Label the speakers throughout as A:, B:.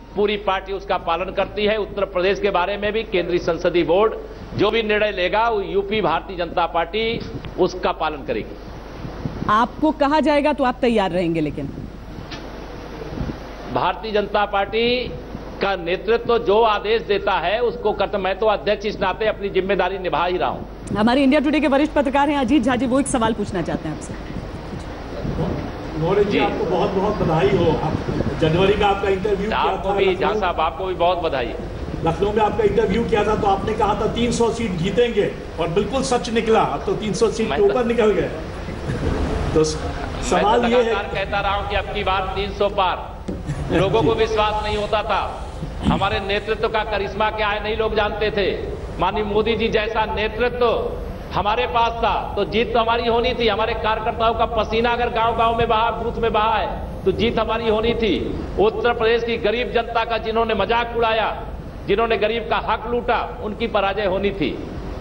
A: पूरी पार्टी उसका पालन करती है। उत्तर प्रदेश के बारे में भी केंद्रीय संसदीय बोर्ड जो भी निर्णय लेगा वो यूपी भारतीय जनता पार्टी उसका पालन करेगी।
B: आपको कहा जाएगा तो आप तैयार रहेंगे, लेकिन
A: भारतीय जनता पार्टी का नेतृत्व जो आदेश देता है उसको करता। मैं तो अध्यक्ष इस नाते अपनी जिम्मेदारी निभा ही रहा हूं।
B: हमारे इंडिया टुडे के वरिष्ठ पत्रकार हैं अजीत झा जी, वो एक सवाल पूछना चाहते हैं आपसे।
C: मौर्य जी, आपको बहुत बहुत बधाई हो। जनवरी में आपका इंटरव्यू किया
A: आपको
C: था,
A: भी झा साहब आपको भी बहुत बधाई।
C: लखनऊ में आपका इंटरव्यू किया था तो आपने कहा था 300 सीट जीतेंगे और बिल्कुल सच निकला। अब तो 300 सीट के ऊपर निकल गए। तो सवाल ये है,
A: कहता रहा हूं कि अब की बार 300 पार। लोगों को विश्वास नहीं होता था। हमारे नेतृत्व का करिश्मा क्या है नहीं लोग जानते थे। माननीय मोदी जी जैसा नेतृत्व हमारे पास था तो जीत तो हमारी होनी थी। हमारे कार्यकर्ताओं का पसीना अगर गांव-गांव में बहा, बूथ में बहा है तो जीत हमारी होनी थी। उत्तर प्रदेश की गरीब जनता का जिन्होंने मजाक उड़ाया, जिन्होंने गरीब का हक लूटा, उनकी पराजय होनी थी।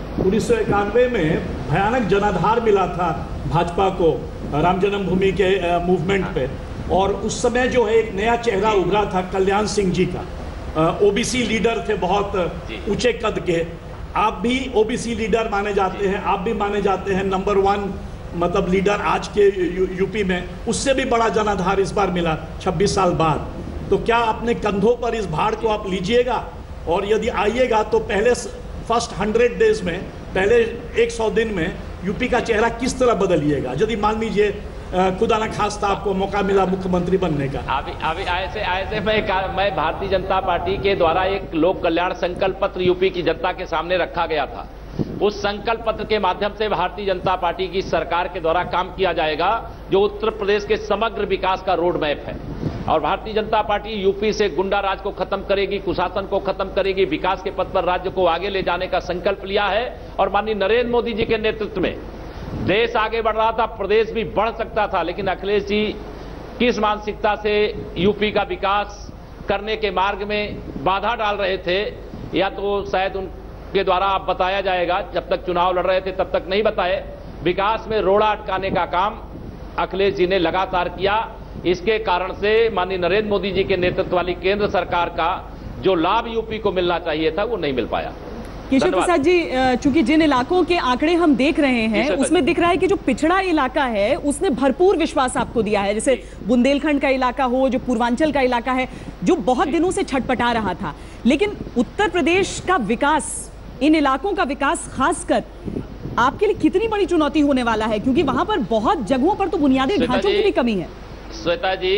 C: 1991 में भयानक जनाधार मिला था भाजपा को राम जन्मभूमि के मूवमेंट पे, और उस समय जो है एक नया चेहरा उभरा था कल्याण सिंह जी का। ओबीसी लीडर थे, बहुत ऊंचे कद के। आप भी ओबीसी लीडर माने जाते हैं, आप भी माने जाते हैं नंबर 1 मतलब लीडर आज के यूपी में। उससे भी बड़ा जनाधार इस बार मिला 26 साल बाद। तो क्या अपने कंधों पर इस भार को आप लीजिएगा, और यदि आइएगा तो पहले फर्स्ट 100 डेज में, पहले 100 दिन में यूपी का चेहरा किस तरह बदलिएगा यदि मान लीजिए खुदा ना खास्ता आपको मौका मिला मुख्यमंत्री बनने का?
A: अभी ऐसे मैं भारतीय जनता पार्टी के द्वारा एक लोक कल्याण संकल्प पत्र यूपी की जनता के सामने रखा गया था। उस संकल्प पत्र के माध्यम से भारतीय जनता पार्टी की सरकार के द्वारा काम किया जाएगा जो उत्तर प्रदेश के समग्र विकास का रोड मैप है। और भारतीय जनता पार्टी यूपी से गुंडा राज को खत्म करेगी, कुशासन को खत्म करेगी, विकास के पथ पर राज्य को आगे ले जाने का संकल्प लिया है। और माननीय नरेंद्र मोदी जी के नेतृत्व में देश आगे बढ़ रहा था, प्रदेश भी बढ़ सकता था, लेकिन अखिलेश जी किस मानसिकता से यूपी का विकास करने के मार्ग में बाधा डाल रहे थे, या तो शायद उनके द्वारा आप बताया जाएगा। जब तक चुनाव लड़ रहे थे तब तक नहीं बताए। विकास में रोड़ा अटकाने का काम अखिलेश जी ने लगातार किया। इसके कारण से माननीय नरेंद्र मोदी जी के नेतृत्व वाली केंद्र सरकार का जो लाभ यूपी को मिलना चाहिए था वो नहीं मिल पाया।
B: केशव प्रसाद जी, चूंकि जिन इलाकों के आंकड़े हम देख रहे हैं उसमें दिख रहा है कि जो पिछड़ा इलाका है उसने भरपूर विश्वास आपको दिया है, जैसे बुंदेलखंड का इलाका हो, जो पूर्वांचल का इलाका है, जो बहुत दिनों से छटपटा रहा था। लेकिन उत्तर प्रदेश का विकास, इन इलाकों का विकास खासकर आपके लिए कितनी बड़ी चुनौती होने वाला है, क्योंकि वहां पर बहुत जगहों पर तो बुनियादी ढांचों की भी कमी है।
A: श्वेता जी,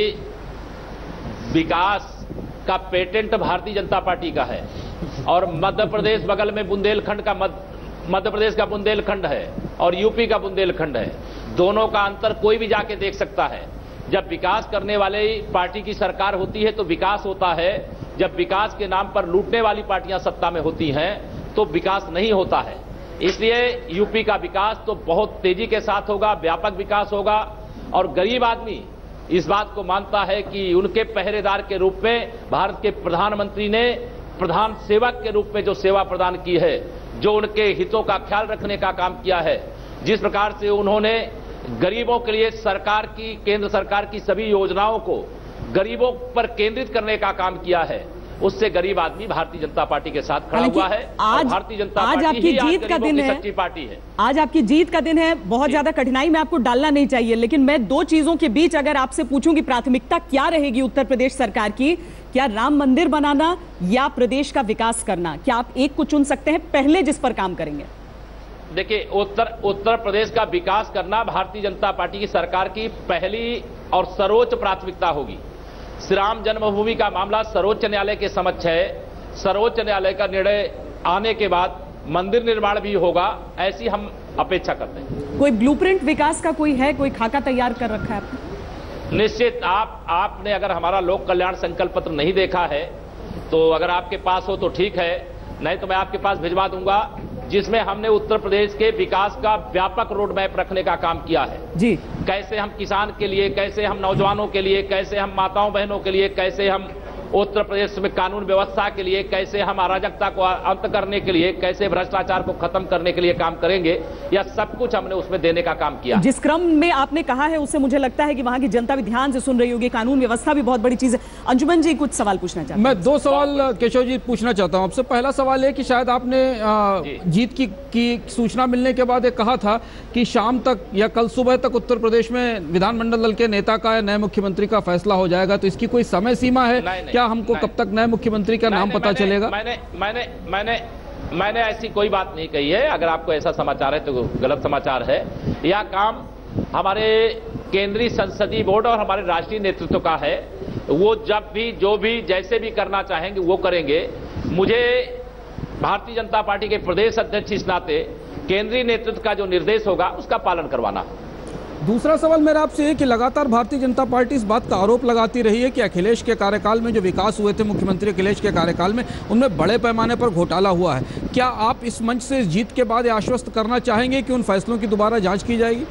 A: विकास का पेटेंट भारतीय जनता पार्टी का है, और मध्य प्रदेश बगल में बुंदेलखंड का मध्य प्रदेश का बुंदेलखंड है और यूपी का बुंदेलखंड है। दोनों का अंतर कोई भी जाके देख सकता है। जब विकास करने वाले पार्टी की सरकार होती है तो विकास होता है, जब विकास के नाम पर लूटने वाली पार्टियां सत्ता में होती हैं तो विकास नहीं होता है। इसलिए यूपी का विकास तो बहुत तेजी के साथ होगा, व्यापक विकास होगा। और गरीब आदमी इस बात को मानता है कि उनके पहरेदार के रूप में भारत के प्रधानमंत्री ने प्रधान सेवक के रूप में जो सेवा प्रदान की है, जो उनके हितों का ख्याल रखने का काम किया है, जिस प्रकार से उन्होंने गरीबों के लिए सरकार की, केंद्र सरकार की सभी योजनाओं को गरीबों पर केंद्रित करने का काम किया है, उससे गरीब आदमी भारतीय जनता पार्टी के साथ खड़ा हुआ है।
B: आज
A: भारतीय जनता
B: आज
A: पार्टी
B: आपकी जीत का दिन है,
A: सच्ची पार्टी है।
B: आज आपकी जीत का दिन है। बहुत ज्यादा कठिनाई में आपको डालना नहीं चाहिए, लेकिन मैं दो चीजों के बीच अगर आपसे पूछूं कि प्राथमिकता क्या रहेगी उत्तर प्रदेश सरकार की, क्या राम मंदिर बनाना या प्रदेश का विकास करना, क्या आप एक को चुन सकते हैं पहले जिस पर काम करेंगे?
A: देखिए, उत्तर प्रदेश का विकास करना भारतीय जनता पार्टी की सरकार की पहली और सर्वोच्च प्राथमिकता होगी। श्री राम जन्मभूमि का मामला सर्वोच्च न्यायालय के समक्ष है। सर्वोच्च न्यायालय का निर्णय आने के बाद मंदिर निर्माण भी होगा, ऐसी हम अपेक्षा करते हैं।
B: कोई ब्लूप्रिंट विकास का कोई है, कोई खाका तैयार कर रखा है आपने?
A: निश्चित। आपने अगर हमारा लोक कल्याण संकल्प पत्र नहीं देखा है तो अगर आपके पास हो तो ठीक है, नहीं तो मैं आपके पास भिजवा दूंगा, जिसमें हमने उत्तर प्रदेश के विकास का व्यापक रोड मैप रखने का काम किया है
B: जी।
A: कैसे हम किसान के लिए, कैसे हम नौजवानों के लिए, कैसे हम माताओं बहनों के लिए, कैसे हम उत्तर प्रदेश में कानून व्यवस्था के लिए, कैसे हम अराजकता को अंत करने के लिए, कैसे भ्रष्टाचार को खत्म करने के लिए काम करेंगे, यह सब कुछ हमने उसमें देने का काम किया।
B: जिस क्रम में आपने कहा है उससे मुझे लगता है कि वहां की जनता भी ध्यान से सुन रही होगी। कानून व्यवस्था भी बहुत बड़ी चीज है। अंजुमन जी कुछ सवाल पूछना चाहते हैं।
D: मैं 2 सवाल केशव जी पूछना चाहता हूं आपसे। पहला सवाल है कि शायद आपने जीत की सूचना मिलने के बाद कहा था कि शाम तक या कल सुबह तक उत्तर प्रदेश में विधानमंडल दल के नेता का या नए मुख्यमंत्री का फैसला हो जाएगा, तो इसकी कोई समय सीमा है? क्या हमको कब तक नए मुख्यमंत्री का नाम पता चलेगा?
A: मैंने ऐसी कोई बात नहीं कही है। अगर आपको ऐसा समाचार है तो गलत समाचार है। यह काम हमारे केंद्रीय संसदीय बोर्ड और हमारे राष्ट्रीय नेतृत्व का है। वो जब भी, जो भी, जैसे भी करना चाहेंगे वो करेंगे। मुझे भारतीय जनता पार्टी के प्रदेश अध्यक्ष इस नाते केंद्रीय नेतृत्व का जो निर्देश होगा उसका पालन करवाना।
D: दूसरा सवाल मेरा आपसे है कि लगातार भारतीय जनता पार्टी इस बात का आरोप लगाती रही है कि अखिलेश के कार्यकाल में जो विकास हुए थे, मुख्यमंत्री अखिलेश के कार्यकाल में, उनमें बड़े पैमाने पर घोटाला हुआ है। क्या आप इस मंच से जीत के बाद आश्वस्त करना चाहेंगे कि उन फैसलों की दोबारा जांच की जाएगी?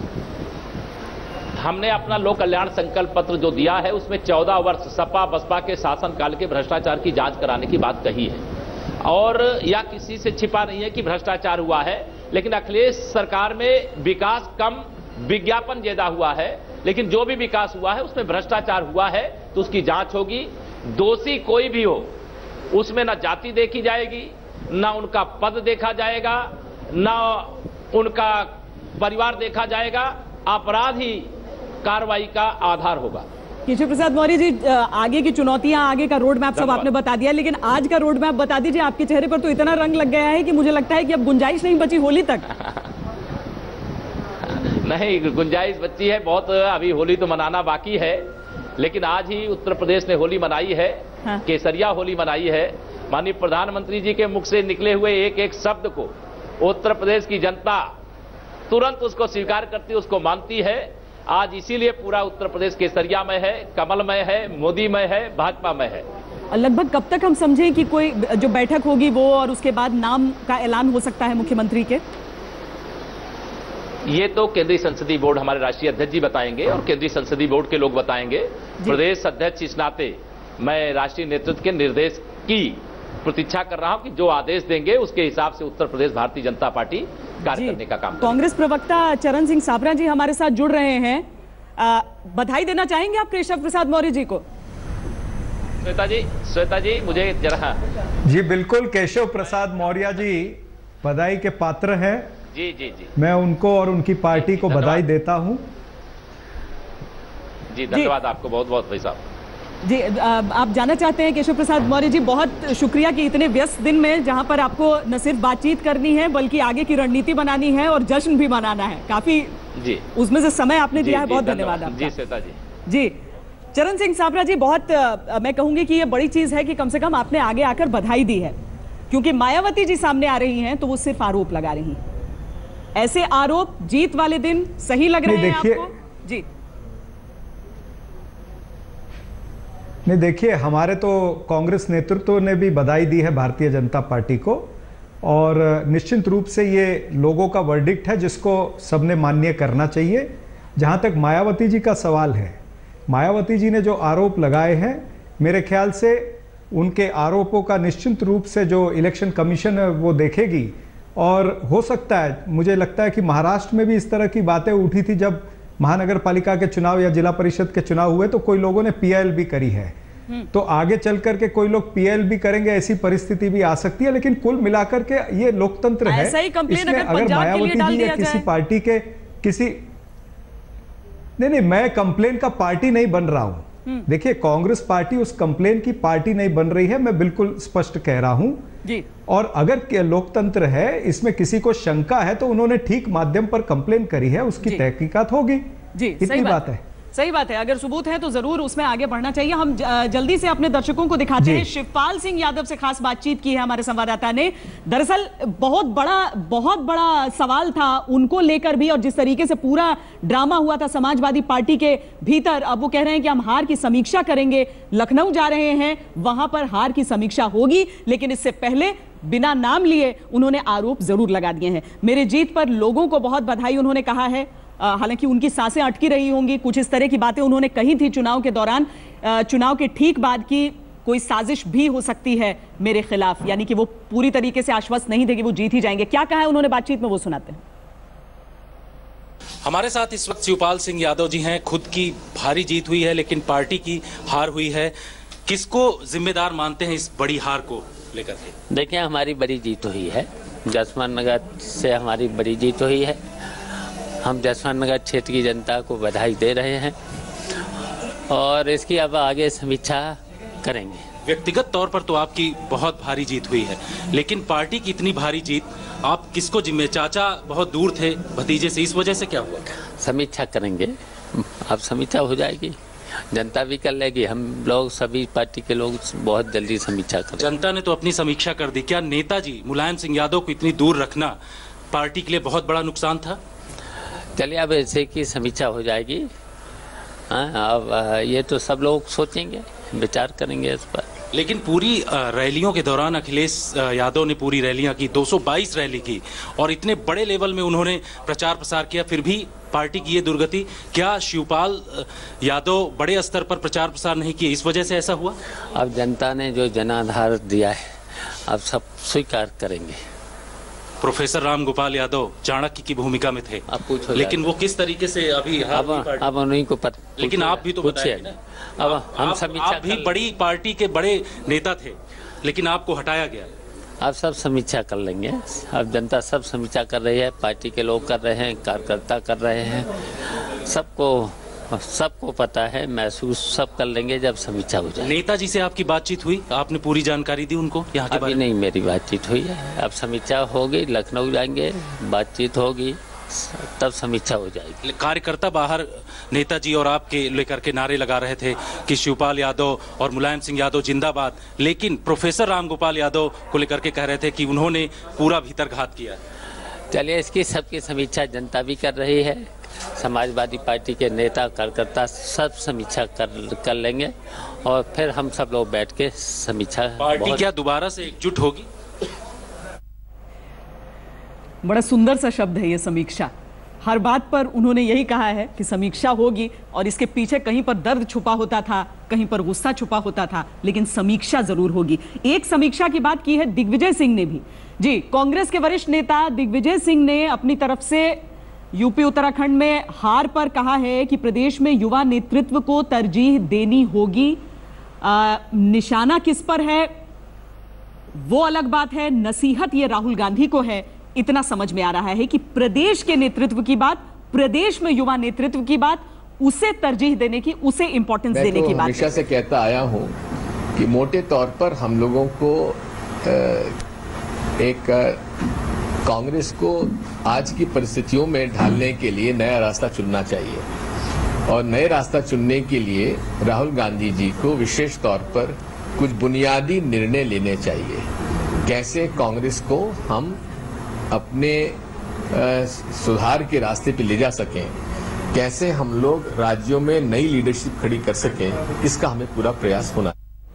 A: हमने अपना लोक कल्याण संकल्प पत्र जो दिया है उसमें 14 वर्ष सपा बसपा के शासनकाल के भ्रष्टाचार की जांच कराने की बात कही है। और यह किसी से छिपा नहीं है कि भ्रष्टाचार हुआ है, लेकिन अखिलेश सरकार में विकास कम, विज्ञापन ज्यादा हुआ है। लेकिन जो भी विकास हुआ है उसमें भ्रष्टाचार हुआ है तो उसकी जांच होगी। दोषी कोई भी हो उसमें न जाति देखी जाएगी, न उनका पद देखा जाएगा, न उनका परिवार देखा जाएगा। अपराध ही कार्रवाई का आधार होगा।
B: केशव प्रसाद मौर्य जी, आगे की चुनौतियां, आगे का रोड मैप सब आपने बता दिया, लेकिन आज का रोड मैप बता दीजिए। आपके चेहरे पर तो इतना रंग लग गया है कि मुझे लगता है कि अब गुंजाइश नहीं बची होली तक।
A: नहीं, गुंजाइश बची है बहुत। अभी होली तो मनाना बाकी है, लेकिन आज ही उत्तर प्रदेश ने होली मनाई है। हाँ। केसरिया होली मनाई है। माननीय प्रधानमंत्री जी के मुख से निकले हुए एक एक शब्द को उत्तर प्रदेश की जनता तुरंत उसको स्वीकार करती है, उसको मानती है। आज इसीलिए पूरा उत्तर प्रदेश केसरियामय है, कमलमय है, मोदीमय है, भाजपामय है।
B: लगभग कब तक हम समझें कि कोई जो बैठक होगी वो, और उसके बाद नाम का ऐलान हो सकता है मुख्यमंत्री के?
A: ये तो केंद्रीय संसदीय बोर्ड, हमारे राष्ट्रीय अध्यक्ष जी बताएंगे और केंद्रीय संसदीय बोर्ड के लोग बताएंगे। प्रदेश अध्यक्ष इस नाते मैं राष्ट्रीय नेतृत्व के निर्देश की प्रतीक्षा कर रहा हूं कि जो आदेश देंगे उसके हिसाब से उत्तर प्रदेश भारतीय जनता पार्टी कार्य करने का काम करेगी।
B: कांग्रेस प्रवक्ता चरण सिंह साबरा जी हमारे साथ जुड़ रहे हैं। बधाई देना चाहेंगे आप केशव प्रसाद मौर्य जी को?
A: श्वेता जी मुझे जरा।
E: जी बिल्कुल, केशव प्रसाद मौर्य जी बधाई के पात्र हैं।
A: जी जी जी,
E: मैं उनको और उनकी पार्टी को बधाई देता हूं।
A: जी धन्यवाद आपको बहुत बहुत भाई साहब।
B: जी, आप जानना चाहते हैं केशव प्रसाद मौर्य जी, बहुत शुक्रिया कि इतने व्यस्त दिन में, जहां पर आपको न सिर्फ बातचीत करनी है बल्कि आगे की रणनीति बनानी है और जश्न भी मनाना है, काफी जी उसमें से समय आपने दिया है। बहुत धन्यवाद आपका।
A: जी श्वेता जी।
B: जी चरण सिंह साबरा जी, बहुत मैं कहूंगी कि ये बड़ी चीज है कि कम से कम आपने आगे आकर बधाई दी है, क्योंकि मायावती जी सामने आ रही हैं तो वो सिर्फ आरोप लगा रही हैं। ऐसे आरोप जीत वाले दिन सही लग रहे हैं आपको? जी
E: नहीं, देखिए, हमारे तो कांग्रेस नेतृत्व ने भी बधाई दी है भारतीय जनता पार्टी को, और निश्चित रूप से ये लोगों का वर्डिक्ट है जिसको सबने मान्य करना चाहिए। जहाँ तक मायावती जी का सवाल है, मायावती जी ने जो आरोप लगाए हैं, मेरे ख्याल से उनके आरोपों का निश्चित रूप से जो इलेक्शन कमीशन है वो देखेगी। और हो सकता है, मुझे लगता है कि महाराष्ट्र में भी इस तरह की बातें उठी थी जब महानगर पालिका के चुनाव या जिला परिषद के चुनाव हुए, तो कोई लोगों ने पीएल भी करी है। तो आगे चल करके कोई लोग पीएल भी करेंगे, ऐसी परिस्थिति भी आ सकती है। लेकिन कुल मिलाकर के ये लोकतंत्र है। इसमें अगर मायावती जी या किसी पार्टी के किसी नहीं, मैं कंप्लेन का पार्टी नहीं बन रहा हूं। देखिए, कांग्रेस पार्टी उस कंप्लेन की पार्टी नहीं बन रही है, मैं बिल्कुल स्पष्ट कह रहा हूं जी। और अगर लोकतंत्र है, इसमें किसी को शंका है तो उन्होंने ठीक माध्यम पर कंप्लेन करी है, उसकी तहकीकात होगी जी। इतनी बात है।
B: सही बात है, अगर सबूत है तो जरूर उसमें आगे बढ़ना चाहिए। हम जल्दी से अपने दर्शकों को दिखाते हैं। शिवपाल सिंह यादव से खास बातचीत की है हमारे संवाददाता ने। दरअसल बहुत बड़ा सवाल था उनको लेकर भी, और जिस तरीके से पूरा ड्रामा हुआ था समाजवादी पार्टी के भीतर। अब वो कह रहे हैं कि हम हार की समीक्षा करेंगे, लखनऊ जा रहे हैं, वहां पर हार की समीक्षा होगी, लेकिन इससे पहले बिना नाम लिए उन्होंने आरोप जरूर लगा दिए हैं। मेरे जीत पर लोगों को बहुत बधाई उन्होंने कहा है। हालांकि उनकी सांसें अटकी रही होंगी, कुछ इस तरह की बातें उन्होंने कही थी चुनाव के दौरान, चुनाव के ठीक बाद की कोई साजिश भी हो सकती है मेरे खिलाफ, यानी कि वो पूरी तरीके से आश्वस्त नहीं थे कि वो जीत ही जाएंगे। क्या कहा है उन्होंने बातचीत में, वो सुनाते हैं।
F: हमारे साथ इस वक्त शिवपाल सिंह यादव जी हैं। खुद की भारी जीत हुई है लेकिन पार्टी की हार हुई है। किसको जिम्मेदार मानते हैं इस बड़ी हार को लेकर के?
G: देखिए, हमारी बड़ी जीत हुई है, जसवंत नगर से हमारी बड़ी जीत हुई है। हम जसवंत नगर क्षेत्र की जनता को बधाई दे रहे हैं और इसकी अब आगे समीक्षा करेंगे।
F: व्यक्तिगत तौर पर तो आपकी बहुत भारी जीत हुई है, लेकिन पार्टी की इतनी भारी जीत आप किसको जिम्मे? चाचा बहुत दूर थे भतीजे से, इस वजह से क्या हुआ?
G: समीक्षा करेंगे, अब समीक्षा हो जाएगी, जनता भी कर लेगी, हम लोग सभी पार्टी के लोग बहुत जल्दी समीक्षा करेंगे।
F: जनता ने तो अपनी समीक्षा कर दी। क्या नेताजी मुलायम सिंह यादव को इतनी दूर रखना पार्टी के लिए बहुत बड़ा नुकसान था?
G: चलिए, अब ऐसे की समीक्षा हो जाएगी। अब ये तो सब लोग सोचेंगे, विचार करेंगे इस पर।
F: लेकिन पूरी रैलियों के दौरान अखिलेश यादव ने पूरी रैलियां की, 222 रैली की और इतने बड़े लेवल में उन्होंने प्रचार प्रसार किया, फिर भी पार्टी की ये दुर्गति। क्या शिवपाल यादव बड़े स्तर पर प्रचार प्रसार नहीं किए, इस वजह से ऐसा हुआ?
G: अब जनता ने जो जनाधार दिया है, अब सब स्वीकार करेंगे।
F: प्रोफेसर राम गोपाल यादव चाणक्य की भूमिका में थे,
G: अब पूछो,
F: लेकिन वो किस तरीके से अभी
G: अब उन्हीं को पता।
F: लेकिन आप भी तो बताइए ना,
G: अब हम समीक्षा,
F: आप भी बड़ी पार्टी के बड़े नेता थे, लेकिन आपको हटाया गया।
G: अब सब समीक्षा कर लेंगे। अब जनता सब समीक्षा कर रही है, पार्टी के लोग कर रहे हैं, कार्यकर्ता कर रहे हैं, सबको पता है, महसूस सब कर लेंगे जब समीक्षा हो जाए।
F: नेताजी से आपकी बातचीत हुई? आपने पूरी जानकारी दी उनको यहाँ के बारे में?
G: नहीं, मेरी बातचीत हुई है, अब समीक्षा होगी, लखनऊ जाएंगे, बातचीत होगी, तब समीक्षा हो जाएगी।
F: कार्यकर्ता बाहर नेताजी और आपके लेकर के नारे लगा रहे थे कि शिवपाल यादव और मुलायम सिंह यादव जिंदाबाद, लेकिन प्रोफेसर राम गोपाल यादव को लेकर के कह रहे थे कि उन्होंने पूरा भीतर घात किया।
G: चलिए, इसकी सबकी समीक्षा जनता भी कर रही है, समाजवादी पार्टी के नेता कार्यकर्ता सब समीक्षा कर लेंगे और फिर हम सब लोग बैठ के समीक्षा।
F: पार्टी क्या दोबारा से एकजुट होगी?
B: बड़ा सुंदर सा शब्द है ये, समीक्षा। हर बात पर उन्होंने यही कहा है कि समीक्षा होगी और इसके पीछे कहीं पर दर्द छुपा होता था, कहीं पर गुस्सा छुपा होता था, लेकिन समीक्षा जरूर होगी। एक समीक्षा की बात की है दिग्विजय सिंह ने भी। जी, कांग्रेस के वरिष्ठ नेता दिग्विजय सिंह ने अपनी तरफ से यूपी उत्तराखंड में हार पर कहा है कि प्रदेश में युवा नेतृत्व को तरजीह देनी होगी। निशाना किस पर है वो अलग बात है, नसीहत ये राहुल गांधी को है, इतना समझ में आ रहा है कि प्रदेश के नेतृत्व की बात, प्रदेश में युवा नेतृत्व की बात, उसे तरजीह देने की, उसे इंपॉर्टेंस देने की बात।
H: हमेशा से कहता आया हूं कि मोटे तौर पर हम लोगों को कांग्रेस को आज की परिस्थितियों में ढालने के लिए नया रास्ता चुनना चाहिए और नए रास्ता चुनने के लिए राहुल गांधी जी को विशेष तौर पर कुछ बुनियादी निर्णय लेने चाहिए। कैसे कांग्रेस को हम अपने सुधार के रास्ते पे ले जा सकें, कैसे हम लोग राज्यों में नई लीडरशिप खड़ी कर सकें, इसका हमें पूरा प्रयास होना।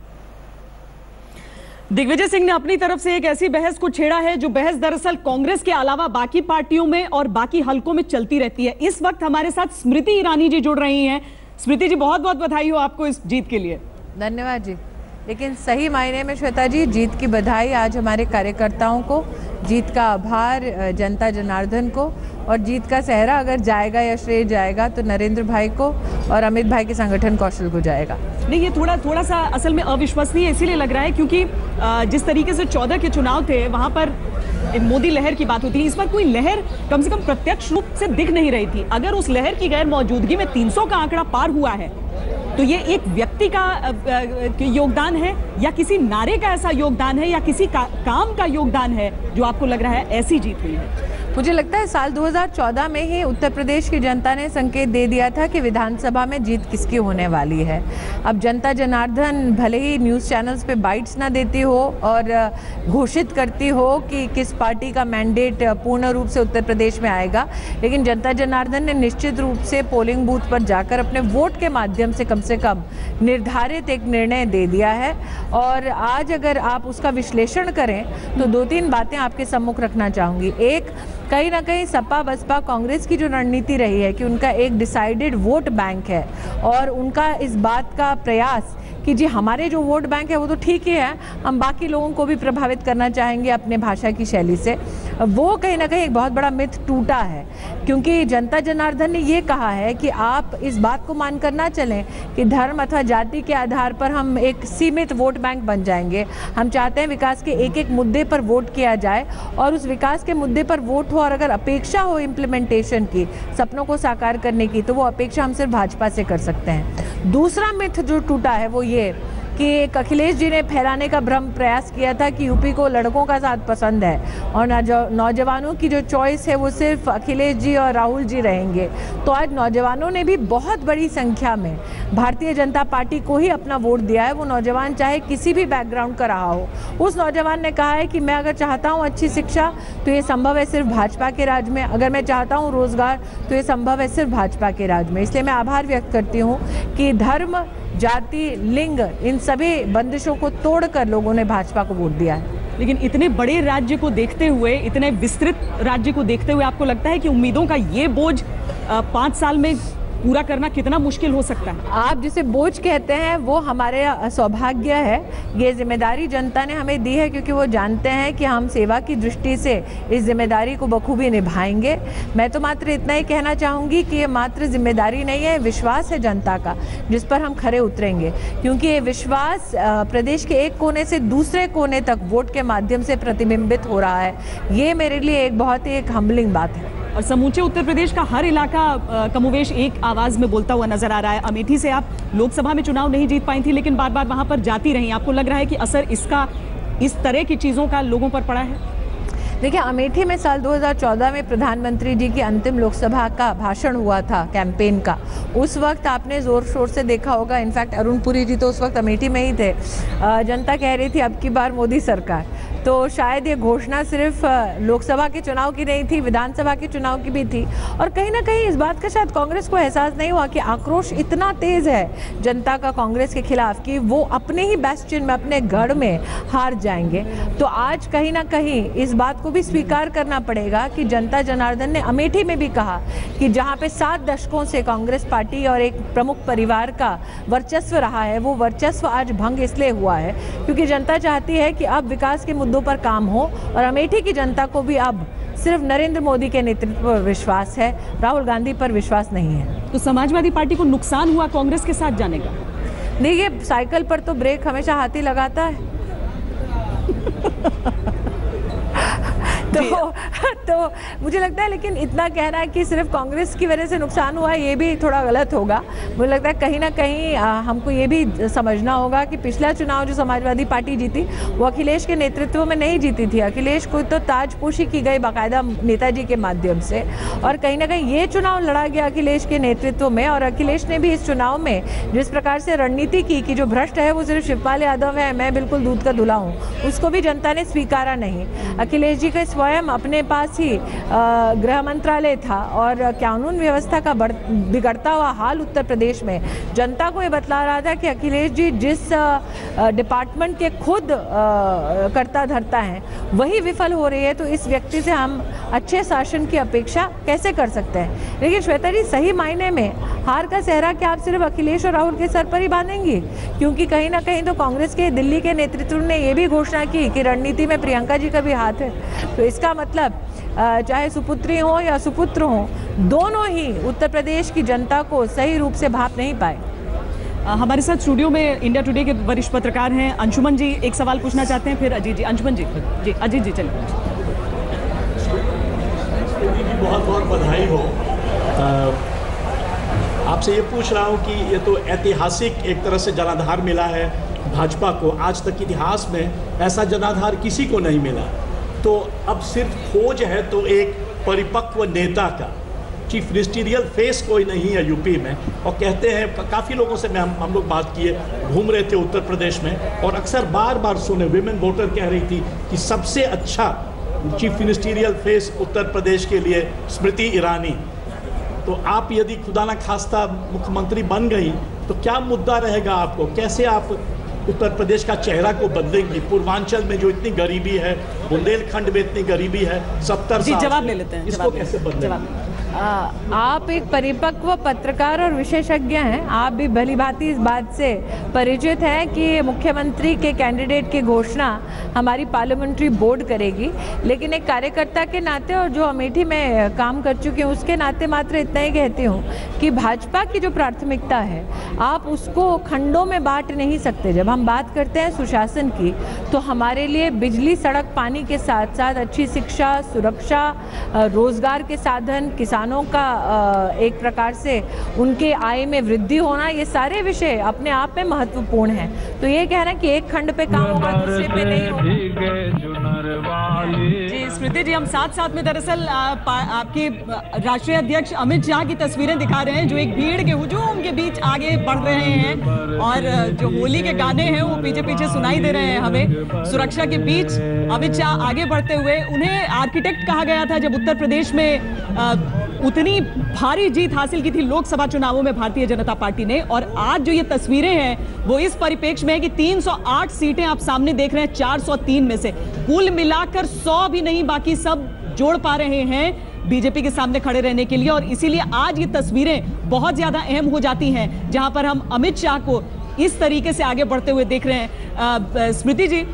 B: दिग्विजय सिंह ने अपनी तरफ से एक ऐसी बहस को छेड़ा है जो बहस दरअसल कांग्रेस के अलावा बाकी पार्टियों में और बाकी हलकों में चलती रहती है। इस वक्त हमारे साथ स्मृति ईरानी जी जुड़ रही हैं। स्मृति जी, बहुत बहुत बधाई हो आपको इस जीत के लिए।
I: धन्यवाद जी। लेकिन सही मायने में श्वेता जी, जीत की बधाई आज हमारे कार्यकर्ताओं को, जीत का आभार जनता जनार्दन को, और जीत का सहरा अगर जाएगा या श्रेय जाएगा तो नरेंद्र भाई को और अमित भाई के संगठन कौशल को जाएगा।
B: नहीं, ये थोड़ा सा असल में अविश्वसनीय इसीलिए लग रहा है क्योंकि जिस तरीके से 14 के चुनाव थे वहां पर मोदी लहर की बात होती है, इस बार कोई लहर कम से कम प्रत्यक्ष रूप से दिख नहीं रही थी। अगर उस लहर की गैर मौजूदगी में 300 का आंकड़ा पार हुआ है तो ये एक व्यक्ति का योगदान है या किसी नारे का ऐसा योगदान है या किसी काम का योगदान है जो आपको लग रहा है ऐसी जीत हुई है?
I: मुझे लगता है साल 2014 में ही उत्तर प्रदेश की जनता ने संकेत दे दिया था कि विधानसभा में जीत किसकी होने वाली है। अब जनता जनार्दन भले ही न्यूज़ चैनल्स पे बाइट्स ना देती हो और घोषित करती हो कि किस पार्टी का मैंडेट पूर्ण रूप से उत्तर प्रदेश में आएगा, लेकिन जनता जनार्दन ने निश्चित रूप से पोलिंग बूथ पर जाकर अपने वोट के माध्यम से कम निर्धारित एक निर्णय दे दिया है। और आज अगर आप उसका विश्लेषण करें तो 2-3 बातें आपके सम्मुख रखना चाहूँगी। एक, कहीं ना कहीं सपा बसपा कांग्रेस की जो रणनीति रही है कि उनका एक डिसाइडेड वोट बैंक है और उनका इस बात का प्रयास कि जी हमारे जो वोट बैंक है वो तो ठीक ही है, हम बाकी लोगों को भी प्रभावित करना चाहेंगे अपने भाषा की शैली से, वो कहीं ना कहीं एक बहुत बड़ा मिथ टूटा है। क्योंकि जनता जनार्दन ने ये कहा है कि आप इस बात को मानकर ना चलें कि धर्म अथवा जाति के आधार पर हम एक सीमित वोट बैंक बन जाएंगे। हम चाहते हैं विकास के एक एक मुद्दे पर वोट किया जाए और उस विकास के मुद्दे पर वोट हो, और अगर अपेक्षा हो इम्प्लीमेंटेशन की, सपनों को साकार करने की, तो वो अपेक्षा हम सिर्फ भाजपा से कर सकते हैं। दूसरा मिथ जो टूटा है वो ये कि एक अखिलेश जी ने फैलाने का भ्रम प्रयास किया था कि यूपी को लड़कों का साथ पसंद है और नौजवानों की जो चॉइस है वो सिर्फ अखिलेश जी और राहुल जी रहेंगे। तो आज नौजवानों ने भी बहुत बड़ी संख्या में भारतीय जनता पार्टी को ही अपना वोट दिया है। वो नौजवान चाहे किसी भी बैकग्राउंड का रहा हो, उस नौजवान ने कहा है कि मैं अगर चाहता हूँ अच्छी शिक्षा तो ये संभव है सिर्फ भाजपा के राज में, अगर मैं चाहता हूँ रोजगार तो ये संभव है सिर्फ भाजपा के राज में। इसलिए मैं आभार व्यक्त करती हूँ कि धर्म, जाति, लिंग, इन सभी बंदिशों को तोड़कर लोगों ने भाजपा को वोट दिया है।
B: लेकिन इतने बड़े राज्य को देखते हुए, इतने विस्तृत राज्य को देखते हुए आपको लगता है कि उम्मीदों का ये बोझ 5 साल में पूरा करना कितना मुश्किल हो सकता है?
I: आप जिसे बोझ कहते हैं वो हमारे सौभाग्य है। ये जिम्मेदारी जनता ने हमें दी है क्योंकि वो जानते हैं कि हम सेवा की दृष्टि से इस जिम्मेदारी को बखूबी निभाएंगे। मैं तो मात्र इतना ही कहना चाहूँगी कि ये मात्र जिम्मेदारी नहीं है, विश्वास है जनता का जिस पर हम खरे उतरेंगे, क्योंकि ये विश्वास प्रदेश के एक कोने से दूसरे कोने तक वोट के माध्यम से प्रतिबिंबित हो रहा है। ये मेरे लिए एक बहुत ही हम्बलिंग बात है।
B: और समूचे उत्तर प्रदेश का हर इलाका कमोवेश एक आवाज में बोलता हुआ नजर आ रहा है। अमेठी से आप लोकसभा में चुनाव नहीं जीत पाई थी, लेकिन बार बार वहां पर जाती रही। आपको लग रहा है कि असर इसका, इस तरह की चीजों का लोगों पर पड़ा है?
I: देखिए, अमेठी में साल 2014 में प्रधानमंत्री जी की अंतिम लोकसभा का भाषण हुआ था कैंपेन का। उस वक्त आपने ज़ोर शोर से देखा होगा, इनफैक्ट अरुण पुरी जी तो उस वक्त अमेठी में ही थे। जनता कह रही थी अब की बार मोदी सरकार। तो शायद ये घोषणा सिर्फ लोकसभा के चुनाव की नहीं थी, विधानसभा के चुनाव की भी थी। और कहीं ना कहीं इस बात का शायद कांग्रेस को एहसास नहीं हुआ कि आक्रोश इतना तेज है जनता का कांग्रेस के खिलाफ कि वो अपने ही बेस्टियन में, अपने गढ़ में हार जाएंगे। तो आज कहीं ना कहीं इस बात को भी स्वीकार करना पड़ेगा कि जनता जनार्दन ने अमेठी में भी कहा कि जहाँ पे 7 दशकों से कांग्रेस पार्टी और एक प्रमुख परिवार का वर्चस्व रहा है, वो वर्चस्व आज भंग इसलिए हुआ है क्योंकि जनता चाहती है कि अब विकास के मुद्दों पर काम हो। और अमेठी की जनता को भी अब सिर्फ नरेंद्र मोदी के नेतृत्व पर विश्वास है, राहुल गांधी पर विश्वास नहीं है।
B: तो समाजवादी पार्टी को नुकसान हुआ कांग्रेस के साथ जाने का?
I: देखिए, साइकिल पर तो ब्रेक हमेशा हाथी लगाता है। तो मुझे लगता है, लेकिन इतना कहना है कि सिर्फ कांग्रेस की वजह से नुकसान हुआ है, ये भी थोड़ा गलत होगा। मुझे लगता है कहीं ना कहीं हमको ये भी समझना होगा कि पिछला चुनाव जो समाजवादी पार्टी जीती वो अखिलेश के नेतृत्व में नहीं जीती थी। अखिलेश को तो ताजपोशी की गई बाकायदा नेताजी के माध्यम से, और कहीं ना कहीं ये चुनाव लड़ा गया अखिलेश के नेतृत्व में। और अखिलेश ने भी इस चुनाव में जिस प्रकार से रणनीति की कि जो भ्रष्ट है वो सिर्फ शिवपाल यादव है, मैं बिल्कुल दूध का धुला हूँ, उसको भी जनता ने स्वीकारा नहीं। अखिलेश जी का स्वयं अपने पास ही गृह मंत्रालय था और कानून व्यवस्था का बिगड़ता हुआ हाल उत्तर प्रदेश में जनता को ये बतला रहा था कि अखिलेश जी जिस डिपार्टमेंट के खुद करता धरता है वही विफल हो रही है। तो इस व्यक्ति से हम अच्छे शासन की अपेक्षा कैसे कर सकते हैं? लेकिन श्वेता जी, सही मायने में हार का सेहरा क्या आप सिर्फ अखिलेश और राहुल के सर पर ही बांधेंगी? क्योंकि कहीं ना कहीं तो कांग्रेस के दिल्ली के नेतृत्व ने ये भी घोषणा की कि रणनीति में प्रियंका जी का भी हाथ है। तो इसका मतलब चाहे सुपुत्री हो या सुपुत्र हो, दोनों ही उत्तर प्रदेश की जनता को सही रूप से भाप नहीं पाए।
B: हमारे साथ स्टूडियो में इंडिया टुडे के वरिष्ठ पत्रकार हैं अंशुमन जी, एक सवाल पूछना चाहते हैं, फिर अजीत जी। अंशुमन जी, जी अजीत जी चलिए।
C: बहुत बहुत बधाई हो। आपसे ये पूछ रहा हूँ कि ये तो ऐतिहासिक एक तरह से जनाधार मिला है भाजपा को। आज तक इतिहास में ऐसा जनाधार किसी को नहीं मिला। तो अब सिर्फ खोज है तो एक परिपक्व नेता का, चीफ मिनिस्टीरियल फेस कोई नहीं है यूपी में। और कहते हैं, काफ़ी लोगों से हम लोग बात किए, घूम रहे थे उत्तर प्रदेश में, और अक्सर बार बार सुने, विमेन वोटर कह रही थी कि सबसे अच्छा chief ministerial face Uttar Pradesh के लिए स्मृति ईरानी। तो आप यदि खुदा ना खास्ता मुख्यमंत्री बन गई तो क्या मुद्दा रहेगा आपको? कैसे आप उत्तर प्रदेश का चेहरा को बदलेंगी? पूर्वांचल में जो इतनी गरीबी है, बुंदेलखंड में इतनी गरीबी है, 70 साल
B: जवाब ले लेते हैं,
C: इसको कैसे बदलेंगे?
I: आप एक परिपक्व पत्रकार और विशेषज्ञ हैं। आप भी भलीभांति इस बात से परिचित हैं कि मुख्यमंत्री के कैंडिडेट की घोषणा हमारी पार्लियामेंट्री बोर्ड करेगी, लेकिन एक कार्यकर्ता के नाते और जो अमेठी में काम कर चुकी हूँ उसके नाते मात्र इतना ही कहती हूँ कि भाजपा की जो प्राथमिकता है आप उसको खंडों में बांट नहीं सकते। जब हम बात करते हैं सुशासन की तो हमारे लिए बिजली, सड़क, पानी के साथ साथ अच्छी शिक्षा, सुरक्षा, रोजगार के साधन, किसानों का एक प्रकार से उनके आय में वृद्धि होना, ये सारे विषय अपने आप में महत्वपूर्ण हैं। तो ये कहना कि एक खंड पे काम होगा दूसरे पे नहीं होगा।
B: जी स्मृति जी, हम साथ साथ में दरअसल आपके राष्ट्रीय अध्यक्ष अमित शाह की तस्वीरें दिखा रहे हैं जो एक भीड़ के हुजूम के बीच आगे बढ़ रहे हैं और जो होली के गाने हैं वो पीछे पीछे सुनाई दे रहे हैं हमें। सुरक्षा के बीच अमित शाह आगे बढ़ते हुए, उन्हें आर्किटेक्ट कहा गया था जब उत्तर प्रदेश में उतनी भारी जीत हासिल की थी लोकसभा चुनावों में भारतीय जनता पार्टी ने। और आज जो ये तस्वीरें हैं वो इस परिप्रेक्ष्य में है कि 308 सीटें आप सामने देख रहे हैं 403 में से, कुल मिलाकर 100 भी नहीं, बाकी सब जोड़ पा रहे हैं बीजेपी के सामने खड़े रहने के लिए। और इसीलिए आज ये तस्वीरें बहुत ज्यादा अहम हो जाती हैं जहां पर हम अमित शाह को इस तरीके से आगे बढ़ते हुए देख रहे हैं। स्मृति जी,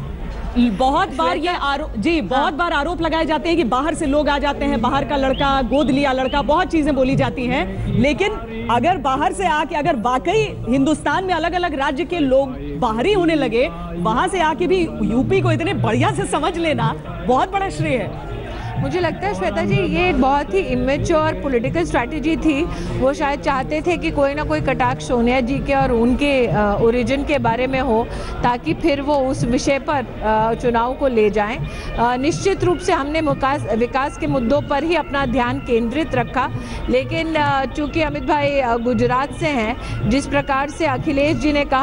B: बहुत बार ये बहुत बार आरोप लगाए जाते हैं कि बाहर से लोग आ जाते हैं, बाहर का लड़का, गोद लिया लड़का, बहुत चीजें बोली जाती हैं। लेकिन अगर बाहर से आके अगर वाकई हिंदुस्तान में अलग अलग राज्य के लोग बाहरी होने लगे, वहां से आके भी यूपी को इतने बढ़िया से समझ लेना बहुत बड़ा श्रेय है।
I: मुझे लगता है श्वेता जी ये एक बहुत ही इमेच्योर पॉलिटिकल स्ट्रैटेजी थी। वो शायद चाहते थे कि कोई ना कोई कटाक्ष सोनिया जी के और उनके ओरिजिन के बारे में हो ताकि फिर वो उस विषय पर चुनाव को ले जाएं। निश्चित रूप से हमने विकास के मुद्दों पर ही अपना ध्यान केंद्रित रखा, लेकिन चूंकि अमित भाई गुजरात से हैं, जिस प्रकार से अखिलेश जी ने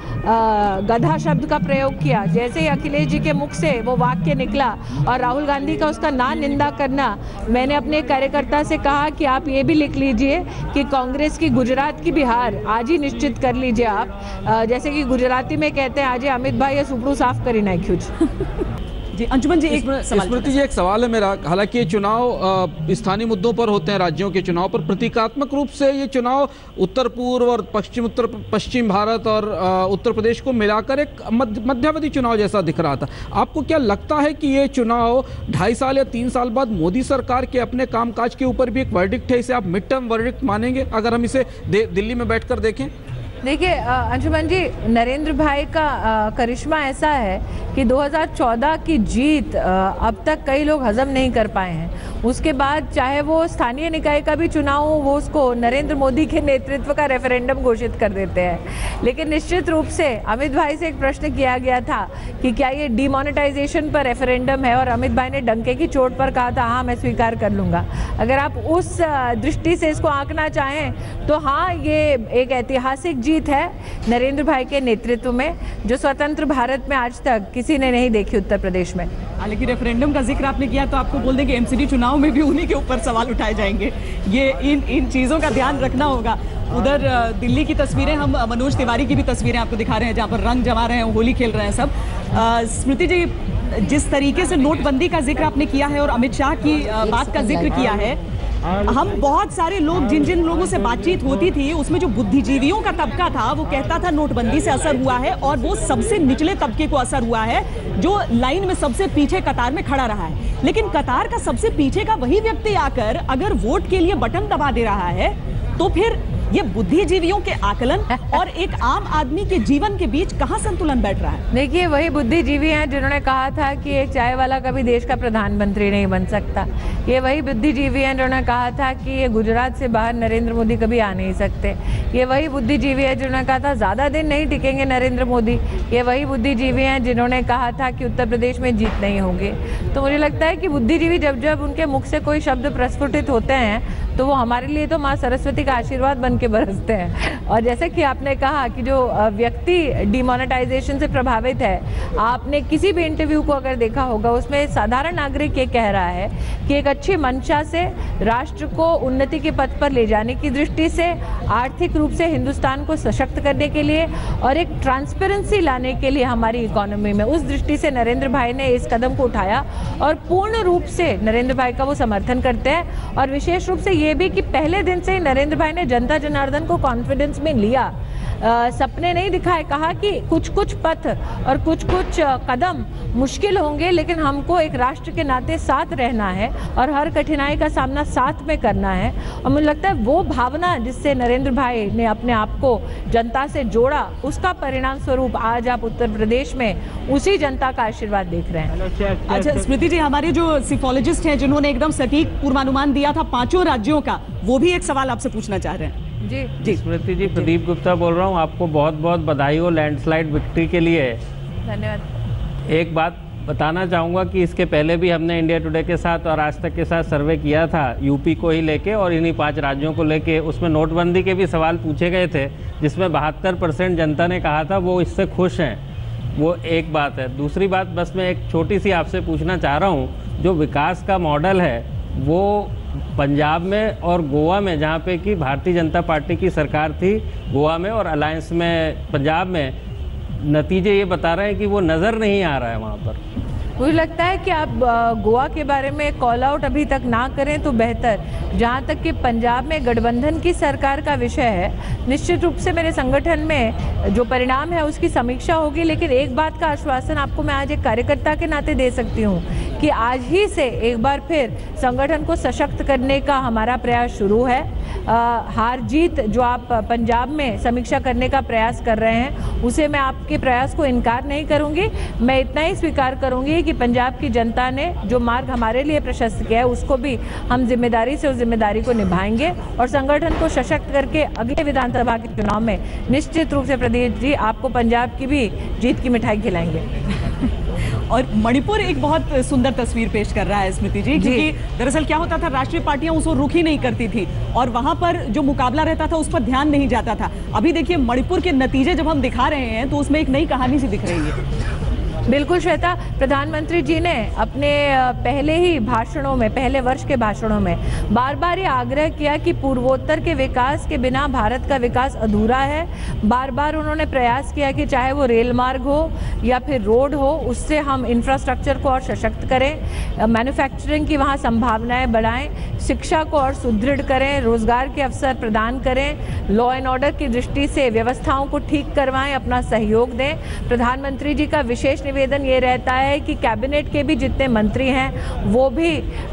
I: कहा गधा शब्द का प्रयोग किया, जैसे ही अखिलेश जी के मुख से वो वाक्य निकला और राहुल गांधी का उसका ना निंदा करना, मैंने अपने कार्यकर्ता से कहा कि आप ये भी लिख लीजिए कि कांग्रेस की गुजरात की भी हार आज ही निश्चित कर लीजिए आप। जैसे कि गुजराती में कहते हैं आज अमित भाई सुपड़ू साफ करी नाख्यूज।
B: जी अंजुमन जी, एक सवाल।
D: स्मृति जी, एक सवाल है मेरा। हालांकि ये चुनाव स्थानीय मुद्दों पर होते हैं, राज्यों के चुनाव पर, प्रतीकात्मक रूप से ये चुनाव उत्तर पूर्व और पश्चिम भारत और उत्तर प्रदेश को मिलाकर एक मध्यावधि चुनाव जैसा दिख रहा था। आपको क्या लगता है कि ये चुनाव 2.5 साल या 3 साल बाद मोदी सरकार के अपने कामकाज के ऊपर भी एक वर्डिक्ट है? इसे आप मिड टर्म वर्डिक्ट मानेंगे अगर हम इसे दिल्ली में बैठकर देखें?
I: देखिए अंजुमन जी, नरेंद्र भाई का करिश्मा ऐसा है कि 2014 की जीत अब तक कई लोग हजम नहीं कर पाए हैं। उसके बाद चाहे वो स्थानीय निकाय का भी चुनाव हो, वो उसको नरेंद्र मोदी के नेतृत्व का रेफरेंडम घोषित कर देते हैं। लेकिन निश्चित रूप से अमित भाई से एक प्रश्न किया गया था कि क्या ये डिमोनेटाइजेशन पर रेफरेंडम है, और अमित भाई ने डंके की चोट पर कहा था हाँ मैं स्वीकार कर लूँगा। अगर आप उस दृष्टि से इसको आंकना चाहें तो हाँ, ये एक ऐतिहासिक जीत है नरेंद्र भाई के नेतृत्व में, जो स्वतंत्र भारत में आज तक किसी ने नहीं देखी उत्तर प्रदेश में।
B: हालांकि रेफरेंडम का जिक्र आपने किया तो आपको बोल दें कि एमसीडी चुनाव में भी उन्हीं के ऊपर सवाल उठाए जाएंगे। ये इन चीज़ों का ध्यान रखना होगा। उधर दिल्ली की तस्वीरें, हम मनोज तिवारी की भी तस्वीरें आपको दिखा रहे हैं जहाँ पर रंग जमा रहे हैं, होली खेल रहे हैं सब। स्मृति जी, जिस तरीके से नोटबंदी का जिक्र आपने किया है और अमित शाह की बात का जिक्र किया है, हम बहुत सारे लोग जिन लोगों से बातचीत होती थी उसमें जो बुद्धिजीवियों का तबका था वो कहता था नोटबंदी से असर हुआ है, और वो सबसे निचले तबके को असर हुआ है जो लाइन में सबसे पीछे कतार में खड़ा रहा है। लेकिन कतार का सबसे पीछे का वही व्यक्ति आकर अगर वोट के लिए बटन दबा दे रहा है तो फिर ये बुद्धिजीवियों के आकलन और एक आम आदमी के जीवन के बीच कहाँ संतुलन बैठ रहा है?
I: देखिए, वही बुद्धिजीवी हैं जिन्होंने कहा था कि एक चाय वाला कभी देश का प्रधानमंत्री नहीं बन सकता। ये वही बुद्धिजीवी हैं जिन्होंने कहा था कि ये गुजरात से बाहर नरेंद्र मोदी कभी आ नहीं सकते। ये वही बुद्धिजीवी है जिन्होंने कहा था ज़्यादा दिन नहीं टिकेंगे नरेंद्र मोदी। ये वही बुद्धिजीवी हैं जिन्होंने कहा था कि उत्तर प्रदेश में जीत नहीं होगी। तो मुझे लगता है कि बुद्धिजीवी जब जब उनके मुख से कोई शब्द प्रस्फुटित होते हैं तो वो हमारे लिए तो माँ सरस्वती का आशीर्वाद बन के के बरसते हैं। और जैसे कि आपने कहा कि जो व्यक्ति डिमोनेटाइजेशन से प्रभावित है, आपने किसी भी इंटरव्यू को अगर देखा होगा, उसमें साधारण नागरिक ये कह रहा है कि एक अच्छी मंशा से राष्ट्र को उन्नति के पथ पर ले जाने की दृष्टि से, आर्थिक रूप से हिंदुस्तान को सशक्त करने के लिए और एक ट्रांसपेरेंसी लाने के लिए हमारी इकोनॉमी में, उस दृष्टि से नरेंद्र भाई ने इस कदम को उठाया और पूर्ण रूप से नरेंद्र भाई का वो समर्थन करते हैं। और विशेष रूप से ये भी कि पहले दिन से ही नरेंद्र भाई ने जनता जनार्दन को कॉन्फिडेंस में लिया, सपने नहीं दिखाए, कहा कि कुछ कुछ पथ और कुछ कुछ कदम मुश्किल होंगे, लेकिन हमको एक राष्ट्र के नाते साथ रहना है और हर कठिनाई का सामना साथ में करना है। और मुझे लगता है वो भावना जिससे नरेंद्र भाई ने अपने आप को जनता से जोड़ा, उसका परिणाम स्वरूप आज आप उत्तर प्रदेश में उसी जनता का आशीर्वाद देख रहे हैं।
B: अच्छा स्मृति जी, हमारे जो सिफोलॉजिस्ट हैं जिन्होंने एकदम सटीक पूर्वानुमान दिया था 5 राज्यों का, वो भी एक सवाल आपसे पूछना चाह रहे हैं।
J: जी स्मृति जी, प्रदीप गुप्ता बोल रहा हूँ। आपको बहुत बहुत बधाई हो लैंडस्लाइड विक्ट्री के लिए।
I: धन्यवाद।
J: एक बात बताना चाहूँगा कि इसके पहले भी हमने इंडिया टुडे के साथ और आज तक के साथ सर्वे किया था, यूपी को ही लेके और इन्हीं 5 राज्यों को लेके। उसमें नोटबंदी के भी सवाल पूछे गए थे, जिसमें 72% जनता ने कहा था वो इससे खुश हैं। वो एक बात है। दूसरी बात, बस मैं एक छोटी सी आपसे पूछना चाह रहा हूँ, जो विकास का मॉडल है वो पंजाब में और गोवा में, जहाँ पे कि भारतीय जनता पार्टी की सरकार थी गोवा में और अलायंस में पंजाब में, नतीजे ये बता रहे हैं कि वो नज़र नहीं आ रहा है वहाँ पर।
I: मुझे लगता है कि आप गोवा के बारे में कॉल आउट अभी तक ना करें तो बेहतर। जहाँ तक कि पंजाब में गठबंधन की सरकार का विषय है, निश्चित रूप से मेरे संगठन में जो परिणाम है उसकी समीक्षा होगी। लेकिन एक बात का आश्वासन आपको मैं आज एक कार्यकर्ता के नाते दे सकती हूँ कि आज ही से एक बार फिर संगठन को सशक्त करने का हमारा प्रयास शुरू है। हार जीत जो आप पंजाब में समीक्षा करने का प्रयास कर रहे हैं, उसे मैं आपके प्रयास को इनकार नहीं करूँगी। मैं इतना ही स्वीकार करूँगी कि पंजाब की जनता ने जो मार्ग हमारे लिए प्रशस्त किया है, उसको भी हम जिम्मेदारी से उस जिम्मेदारी को निभाएंगे और संगठन को सशक्त करके अगले विधानसभा के चुनाव में निश्चित रूप से प्रदीप जी आपको पंजाब की भी जीत की मिठाई खिलाएंगे।
B: और मणिपुर एक बहुत सुंदर तस्वीर पेश कर रहा है स्मृति जी, क्योंकि दरअसल क्या होता था, राष्ट्रीय पार्टियां उसको रुक ही नहीं करती थी और वहां पर जो मुकाबला रहता था उस पर ध्यान नहीं जाता था। अभी देखिए मणिपुर के नतीजे जब हम दिखा रहे हैं तो उसमें एक नई कहानी सी दिख रही है।
I: बिल्कुल श्वेता, प्रधानमंत्री जी ने अपने पहले ही भाषणों में, पहले वर्ष के भाषणों में बार बार ये आग्रह किया कि पूर्वोत्तर के विकास के बिना भारत का विकास अधूरा है। बार बार उन्होंने प्रयास किया कि चाहे वो रेल मार्ग हो या फिर रोड हो, उससे हम इंफ्रास्ट्रक्चर को और सशक्त करें, मैन्युफैक्चरिंग की वहाँ संभावनाएं बढ़ाएं, शिक्षा को और सुदृढ़ करें, रोजगार के अवसर प्रदान करें, लॉ एंड ऑर्डर की दृष्टि से व्यवस्थाओं को ठीक करवाएं, अपना सहयोग दें। प्रधानमंत्री जी का विशेष निवेदन ये रहता है कि कैबिनेट के भी जितने मंत्री हैं वो भी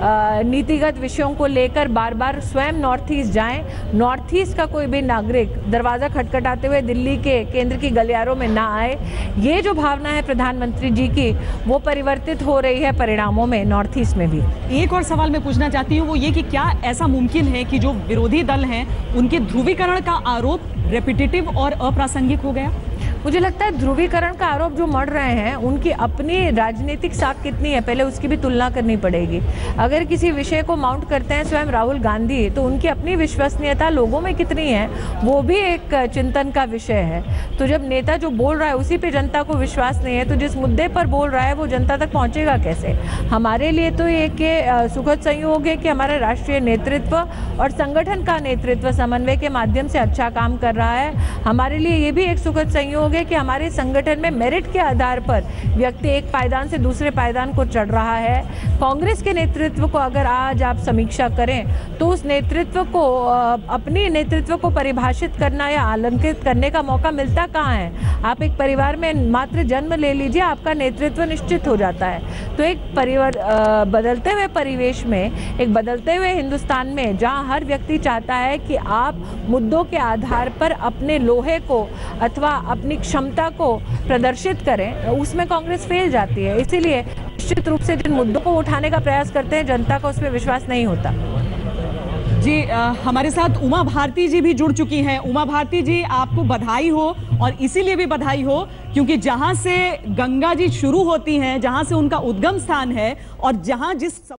I: नीतिगत विषयों को लेकर बार बार स्वयं नॉर्थ ईस्ट जाएं। नॉर्थ ईस्ट का कोई भी नागरिक दरवाज़ा खटखटाते हुए दिल्ली के केंद्र की गलियारों में ना आए। ये जो भावना है प्रधानमंत्री जी की, वो परिवर्तित हो रही है परिणामों में नॉर्थ ईस्ट में भी।
B: एक और सवाल मैं पूछना चाहती हूँ, वो ये कि क्या ऐसा मुमकिन है कि जो विरोधी दल हैं उनके ध्रुवीकरण का आरोप रेपिटेटिव और अप्रासंगिक हो गया?
I: मुझे लगता है ध्रुवीकरण का आरोप जो मढ़ रहे हैं, उनकी अपनी राजनीतिक साख कितनी है पहले उसकी भी तुलना करनी पड़ेगी। अगर किसी विषय को माउंट करते हैं स्वयं राहुल गांधी, तो उनकी अपनी विश्वसनीयता लोगों में कितनी है वो भी एक चिंतन का विषय है। तो जब नेता जो बोल रहा है उसी पे जनता को विश्वास नहीं है, तो जिस मुद्दे पर बोल रहा है वो जनता तक पहुँचेगा कैसे? हमारे लिए तो एक सुखद संयोग है कि हमारा राष्ट्रीय नेतृत्व और संगठन का नेतृत्व समन्वय के माध्यम से अच्छा काम कर रहा है। हमारे लिए ये भी एक सुखद संयोग है कि हमारे संगठन में मेरिट के आधार पर व्यक्ति एक पायदान से दूसरे पायदान को चढ़ रहा है। कांग्रेस के नेतृत्व को अगर आज आप समीक्षा करें तो उस नेतृत्व को अपनी नेतृत्व को परिभाषित करना या आलंकित करने का मौका मिलता कहाँ है? आप एक परिवार में मात्र जन्म ले लीजिए, आपका नेतृत्व निश्चित हो जाता है। तो एक बदलते हुए परिवेश में, एक बदलते हुए हिंदुस्तान में जहाँ हर व्यक्ति चाहता है कि आप मुद्दों के आधार पर अपने लोहे को अथवा अपनी क्षमता को प्रदर्शित करें, उसमें कांग्रेस फेल जाती है। इसीलिए निश्चित रूप से जिन मुद्दों को उठाने का प्रयास करते हैं, जनता का उसमें विश्वास नहीं होता।
B: जी हमारे साथ उमा भारती जी भी जुड़ चुकी हैं। उमा भारती जी, आपको बधाई हो, और इसीलिए भी बधाई हो क्योंकि जहां से गंगा जी शुरू होती हैं, जहां से उनका उद्गम स्थान है और जहां जिस